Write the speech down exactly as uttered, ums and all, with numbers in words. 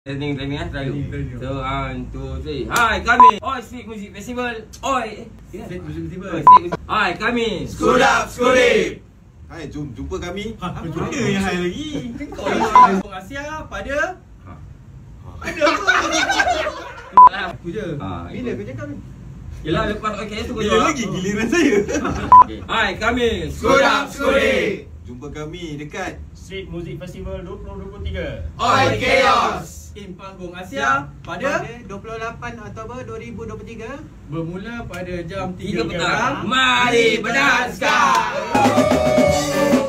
Training, training lah, try dulu. So, one, two, three. Hai, kami Oi Street Music Festival. Oi Street Music Festival. Oi, Street Music. Hai, kami Skudap Skudip. Hai, jom jumpa kami. Apa yang hai lagi? Kau yang Panggung Asia pada ada apa? Aku je. Bila kau cakap ni? Yelah, lepas O K S tu kau Bila jawab. lagi giliran saya? Okay. Hai, kami Skudap Skudip. Jumpa kami dekat Street Music Festival dua ribu dua puluh tiga. Oi Chaos. In Panggung Asia Pada dua puluh lapan Oktober dua ribu dua puluh tiga Bermula pada jam Tiga tiga petang. petang. Mari berdanskan.